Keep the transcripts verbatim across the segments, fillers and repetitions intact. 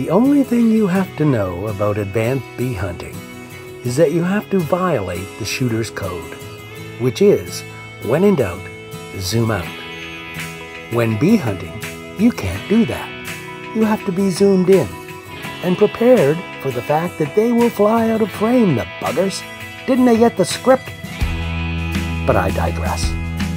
The only thing you have to know about advanced bee hunting is that you have to violate the shooter's code, which is, when in doubt, zoom out. When bee hunting, you can't do that. You have to be zoomed in and prepared for the fact that they will fly out of frame, the buggers. Didn't they get the script? But I digress.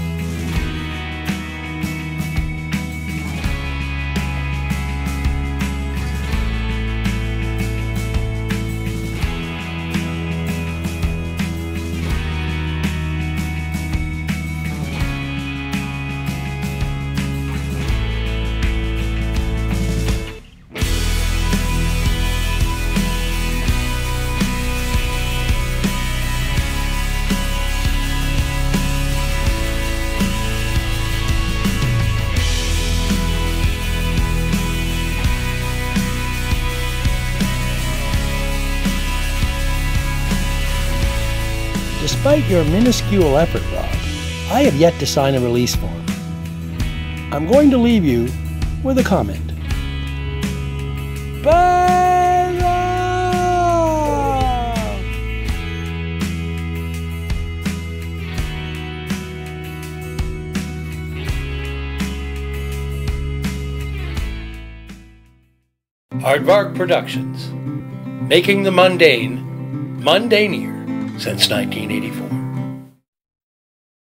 Despite your minuscule effort, Rob, I have yet to sign a release form. I'm going to leave you with a comment. Bye! Aardvark Productions, making the mundane mundaneer since nineteen eighty-four.